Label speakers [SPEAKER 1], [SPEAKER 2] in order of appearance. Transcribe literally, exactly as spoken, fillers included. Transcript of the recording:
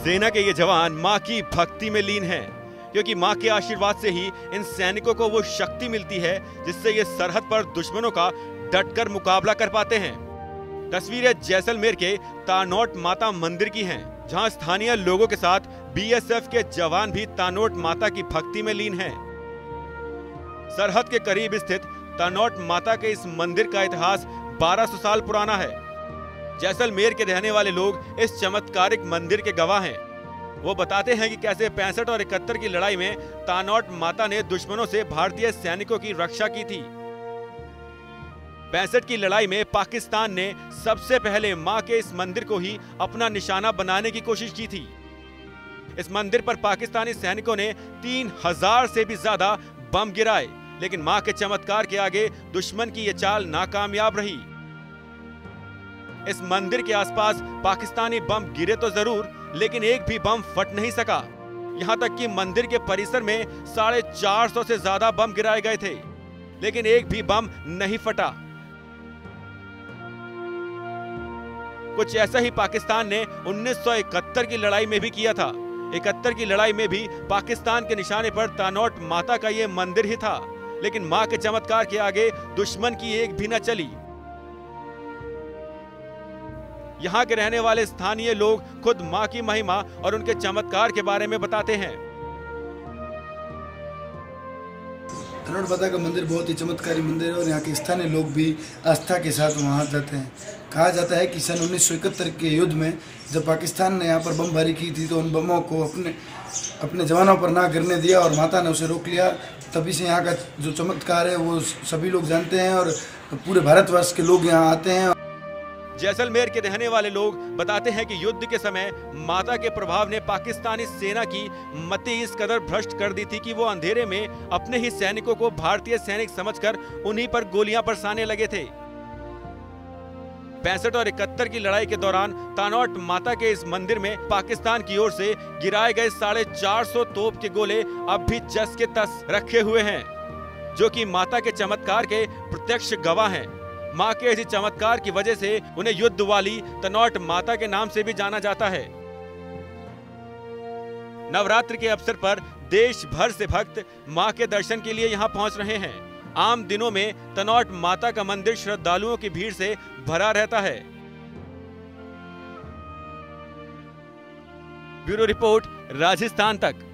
[SPEAKER 1] सेना के ये जवान मां की भक्ति में लीन हैं, क्योंकि मां के आशीर्वाद से ही इन सैनिकों को वो शक्ति मिलती है जिससे ये सरहद पर दुश्मनों का डटकर मुकाबला कर पाते हैं। तस्वीरें जैसलमेर के तानोट माता मंदिर की हैं, जहां स्थानीय लोगों के साथ बीएसएफ के जवान भी तानोट माता की भक्ति में लीन हैं। सरहद के करीब स्थित तानोट माता के इस मंदिर का इतिहास बारह सौ साल पुराना है। जैसलमेर के रहने वाले लोग इस चमत्कारिक मंदिर के गवाह हैं। वो बताते हैं कि कैसे पैंसठ और इकहत्तर की लड़ाई में तानोट माता ने दुश्मनों से भारतीय सैनिकों की रक्षा की थी। पैंसठ की लड़ाई में पाकिस्तान ने सबसे पहले मां के इस मंदिर को ही अपना निशाना बनाने की कोशिश की थी। इस मंदिर पर पाकिस्तानी सैनिकों ने तीन हजार से भी ज्यादा बम गिराए, लेकिन मां के चमत्कार के आगे दुश्मन की यह चाल नाकामयाब रही। इस मंदिर के आसपास पाकिस्तानी बम गिरे तो जरूर, लेकिन एक भी बम फट नहीं सका। यहां तक कि मंदिर के परिसर में साढ़े चार सौ से ज्यादा बम गिराए गए थे, लेकिन एक भी बम नहीं फटा। कुछ ऐसा ही पाकिस्तान ने उन्नीस सौ इकहत्तर की लड़ाई में भी किया था। इकहत्तर की लड़ाई में भी पाकिस्तान के निशाने पर तानोट माता का ये मंदिर ही था, लेकिन मां के चमत्कार के आगे दुश्मन की एक भी न चली। यहाँ के रहने वाले स्थानीय लोग खुद मां की महिमा और उनके चमत्कार के बारे में बताते हैं।
[SPEAKER 2] तानोट माता का मंदिर बहुत ही चमत्कारी मंदिर है और यहाँ के स्थानीय लोग भी आस्था के साथ वहाँ जाते हैं। कहा जाता है कि सन उन्नीस सौ इकहत्तर के युद्ध में जब पाकिस्तान ने यहाँ पर बमबारी की थी तो उन बमों को अपने अपने जवानों पर ना गिरने दिया और माता ने उसे रोक लिया। तभी से यहाँ का जो चमत्कार है वो सभी लोग जानते हैं और पूरे भारतवर्ष के लोग यहाँ आते हैं।
[SPEAKER 1] जैसलमेर के रहने वाले लोग बताते हैं कि युद्ध के समय माता के प्रभाव ने पाकिस्तानी सेना की मति इस कदर भ्रष्ट कर दी थी कि वो अंधेरे में अपने ही सैनिकों को भारतीय सैनिक समझकर उन्हीं पर गोलियां बरसाने लगे थे। पैंसठ और इकहत्तर की लड़ाई के दौरान तानोट माता के इस मंदिर में पाकिस्तान की ओर से गिराए गए साढ़े चार सौ तोप के गोले अब भी जस के तस रखे हुए हैं, जो कि माता के चमत्कार के प्रत्यक्ष गवाह हैं। मां के इसी चमत्कार की वजह से उन्हें युद्ध वाली तानोट माता के नाम से भी जाना जाता है। नवरात्र के अवसर पर देश भर से भक्त मां के दर्शन के लिए यहां पहुंच रहे हैं। आम दिनों में तानोट माता का मंदिर श्रद्धालुओं की भीड़ से भरा रहता है। ब्यूरो रिपोर्ट, राजस्थान तक।